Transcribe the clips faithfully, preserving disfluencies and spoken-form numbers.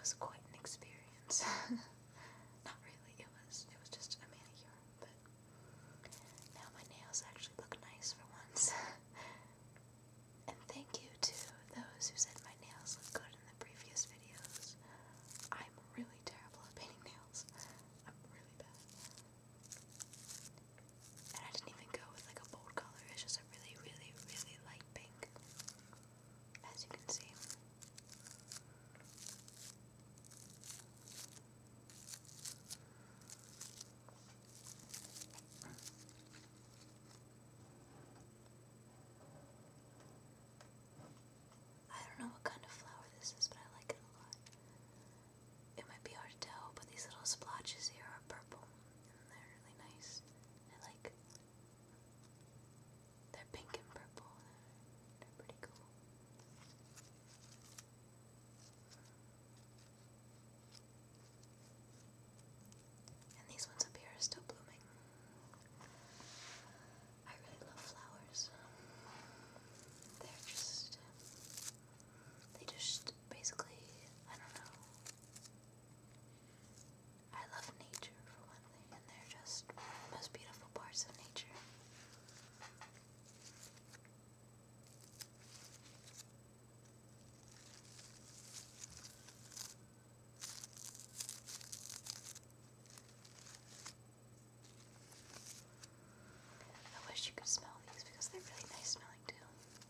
was quite an experience. Not really, it was it was just a manicure, but now my nails actually look nice for once. And thank you to those who said my nails look good in the previous videos. I'm really terrible at painting nails. I'm really bad. And I didn't even go with like a bold color, it's just a really, really, really light pink, as you can see. I don't know what kind of flower this is, but I like it a lot. It might be hard to tell, but these little splotches here are purple, and they're really nice. I like, they're pink and purple, they're pretty cool. And these ones up here are still blooming. I really love flowers. They're just, they just basically, I don't know. I love nature for one thing, and they're just the most beautiful parts of nature. I wish you could smell these because they're really nice smelling too.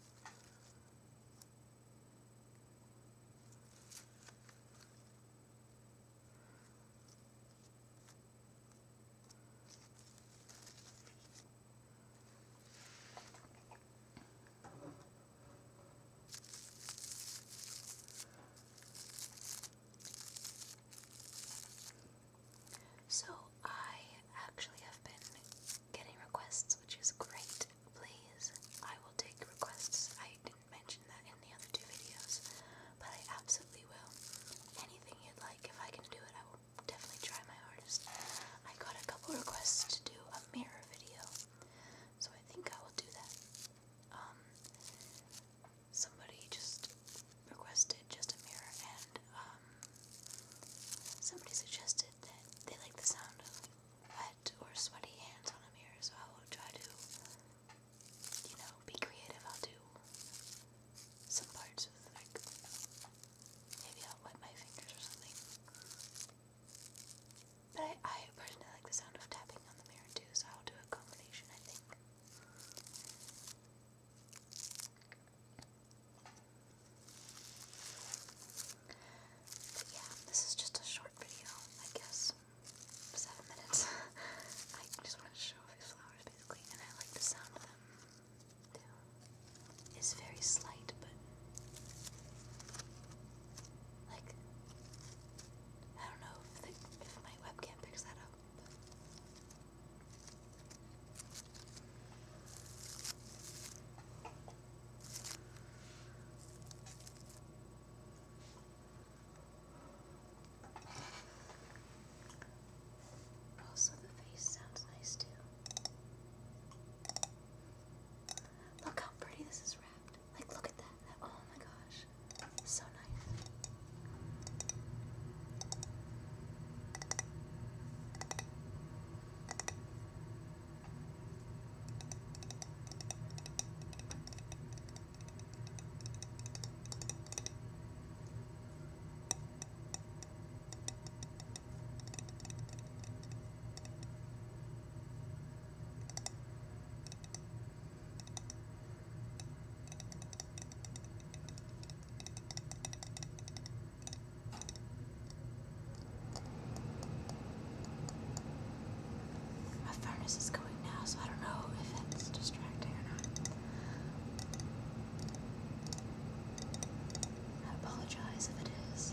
So I actually have been getting requests, which is great. Please, I will take requests. I didn't mention that in the other two videos, but I absolutely will. Anything you'd like, if I can do it, I will definitely try my hardest. I got a couple requests to do a mirror video, so I think I will do that. Um, somebody just requested just a mirror, and um, somebody suggested that they like the sound of wet or sweaty hands on a mirror, so I will try to, you know, be creative. I'll do some parts with, like, maybe I'll wet my fingers or something. But I, I personally like the sound of tapping on the mirror too, so I'll do a combination, I think. But yeah, this is just a short video, I guess. Seven minutes. I just wanted to show off these flowers basically, and I like the sound of them too. It's very slight, but like, I don't know if the, if my webcam picks that up. Also, the face sounds nice too. Look how pretty this is wrapped. Like, look at that. Oh my gosh. So nice. My furnace is going now, so I don't know if it's distracting or not. I apologize if it is.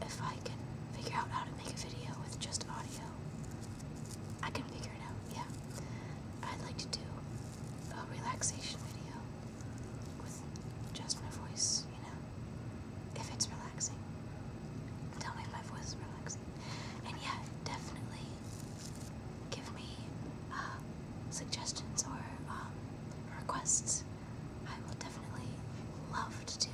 if I can figure out how to make a video with just audio, I can figure it out, yeah. I'd like to do a relaxation video with just my voice, you know, if it's relaxing. Tell me if my voice is relaxing. And yeah, definitely give me uh, suggestions or um, requests. I will definitely love to do